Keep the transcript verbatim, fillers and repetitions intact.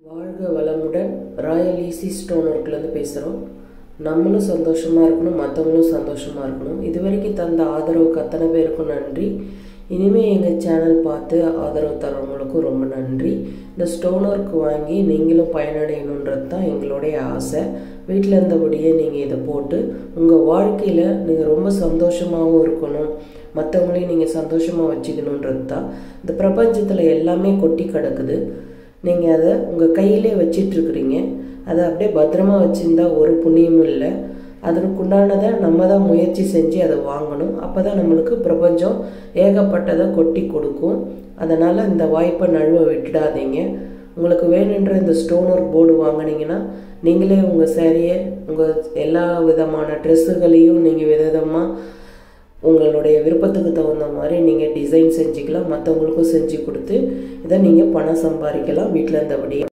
வாழ்க வளமுடன். Royal easy stone ஒர்க்லேருந்து பேசுகிறோம். நம்மளும் சந்தோஷமாக இருக்கணும், மற்றவங்களும் சந்தோஷமாக இருக்கணும். இது வரைக்கும் தந்த ஆதரவுக்கு அத்தனை பேருக்கும் நன்றி. இனிமேல் எங்கள் சேனல் பார்த்து ஆதரவு தரவங்களுக்கும் ரொம்ப நன்றி. இந்த ஸ்டோன் ஒர்க் வாங்கி நீங்களும் பயனடையணுன்றது தான் எங்களுடைய ஆசை. வீட்டில் இருந்தபடியே நீங்கள் இதை போட்டு உங்கள் வாழ்க்கையில் நீங்கள் ரொம்ப சந்தோஷமாகவும் இருக்கணும், மற்றவங்களையும் நீங்கள் சந்தோஷமாக வச்சுக்கணுன்றது தான். இந்த பிரபஞ்சத்தில் எல்லாமே கொட்டி கிடக்குது. நீங்கள் அதை உங்கள் கையிலே வச்சிட்ருக்குறீங்க. அதை அப்படியே பத்திரமா வச்சுருந்தா ஒரு புண்ணியமும் இல்லை. அதற்குண்டானதை நம்ம தான் முயற்சி செஞ்சு அதை வாங்கணும். அப்போ தான் நம்மளுக்கு பிரபஞ்சம் ஏகப்பட்டதை கொட்டி கொடுக்கும். அதனால் இந்த வாய்ப்பை நழுவ விட்டுடாதீங்க. உங்களுக்கு வேணுன்ற இந்த ஸ்டோன் ஒர்க் போர்டு வாங்கினீங்கன்னா நீங்களே உங்கள் சேரீயை, உங்கள் எல்லா விதமான ட்ரெஸ்ஸுகளையும் நீங்கள் விதவிதமாக உங்களுடைய விருப்பத்துக்கு தகுந்த மாதிரி நீங்கள் டிசைன் செஞ்சுக்கலாம். மற்றவங்களுக்கும் செஞ்சு கொடுத்து இதை நீங்கள் பணம் சம்பாதிக்கலாம் வீட்டில் இருந்தபடியே.